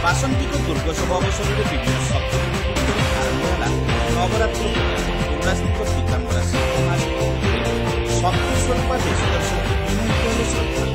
बासंतिक दुर्गोत्सव अवसर में विभिन्न शक्तिपीठ आरंभ है नवरात्र पूर्णास्तिक पीताम्बरा सिद्ध महाशक्ति स्वरूपा देश दर्शन।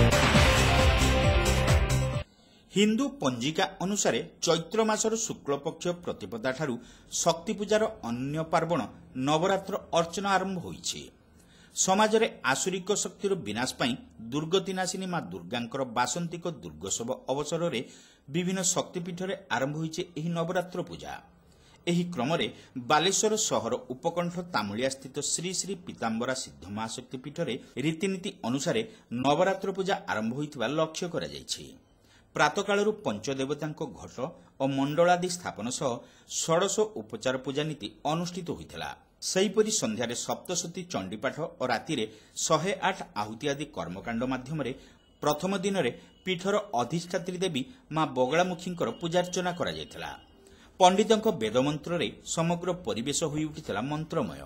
हिंदू पंजिका अनुसार चैत्र मासर शुक्ल पक्ष प्रतिपदा ठारू शक्ति पूजार अन्य पार्वण नवरात्र अर्चना आरंभ होइछि। समाज रे आसुरिक शक्तिर विनाश पाई दुर्गतिनाशिनी मां दुर्गांकर बासंतिक दुर्गोत्सव अवसर में विभिन्न शक्तिपीठ आरंभ होइछि एही नवरात्र पूजा। एही क्रम रे बालेश्वर सहर उपकंठ तामुलिया स्थित श्री श्री पीताम्बरा सिद्ध महाशक्ति पीठ रीतिनीति अनुसार नवरात्र पूजा आरंभ होइतिबा लक्ष्य करा जायछि। प्रातकालू पंचदेवतांको घट और मंडलादि स्थापन सह षोडश उपचार पूजा नीति अनुष्ठित होइथिला। सेहीपरि संध्यारे सप्तशती चंडीपाठ और राति 108 आहुति आदि कर्मकांड माध्यम प्रथम दिन में पीठर अधिष्ठात्री देवी मां बगलामुखींकर पूजार्चना करा जायथिला। पंडितों वेदमंत्र रे समग्र परिवेश होई उठिथिला मंत्रमय।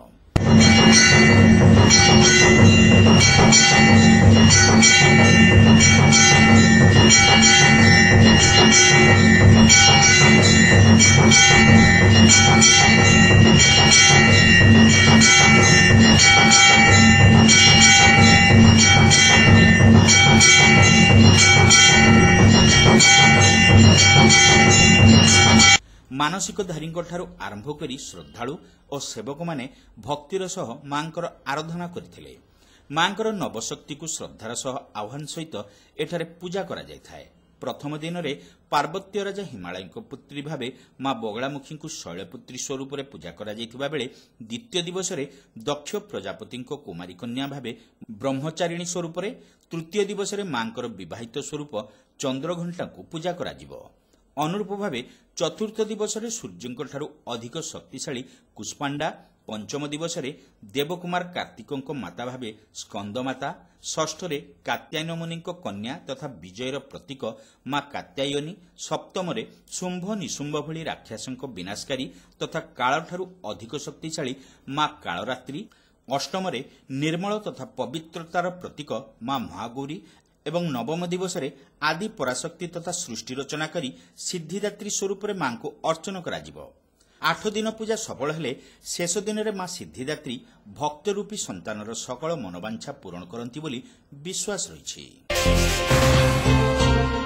मानसिकधारी आरंभ करी श्रद्धालु और सेवक माने भक्तिर सह मांकर आराधना करथिले। मांकर नवशक्ति को श्रद्धार सह आह्वान सहित एठारे पूजा करा जायथाय। प्रथम दिन में पार्वत्य राजा हिमालय पुत्री भावे मां बगलामुखी को शैलपुत्री स्वरूप में पूजा करा जायथिबा बेले द्वितीय दिवस में दक्ष प्रजापति कुमारी कन्या भावे ब्रह्मचारिणी स्वरूप में, तृतीय दिवस में मांकर विवाहित स्वरूप चंद्रघंटा को पूजा करा जिवो। अनुरूप भावे चतुर्थ दिवस में सूर्यंक ठारू अधिक शक्तिशाली कुष्पांडा, पंचम दिवस में देवकुमार कार्तिकों माता भावे स्कंदमाता, षष्ठ रे कात्यायन मुनि कन्या तथा विजयर प्रतीक मां कात्यायनी, सप्तम रे शुंभ निशुंभ भली राक्षसों विनाशकारी तथा काल ठारू अधिक शक्तिशाली मां कालरात्रि, अष्टम रे निर्मल तथा पवित्रतार प्रतीक मां महागौरी एवं नवम दिवस रे आदि पराशक्ति तथा सृष्टि रचना करी सिद्धिदात्री स्वरूप रे मां को अर्चन करा जिवो। 8 दिन पूजा सफल हेले शेष दिन रे मां सिद्धिदात्री भक्त रूपी संतानर सकल मनोवांछा पूरण करंती बोली विश्वास रहिछि।